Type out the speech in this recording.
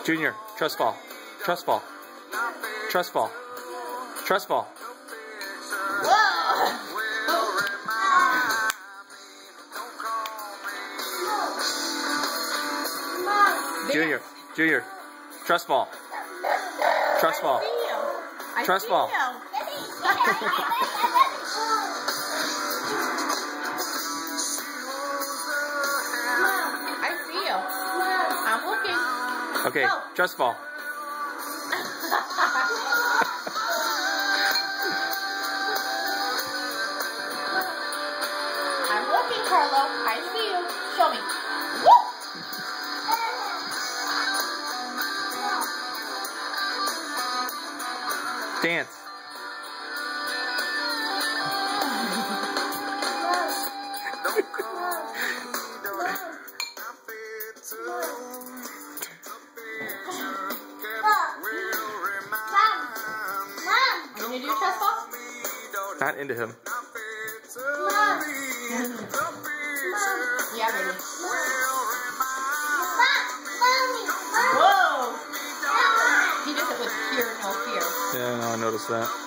Junior, trust fall. Trust fall. Trust fall. Trust fall. Junior, Junior, trust fall. Trust fall. Trust fall. I see you. I'm looking. Okay, Go. trust fall. I'm looking, Carlo. I see you. Show me. Woo! Dance. Can you do trust fall? Not into him. Yeah, baby. Whoa! He does it with pure no fear. Yeah, no, I noticed that.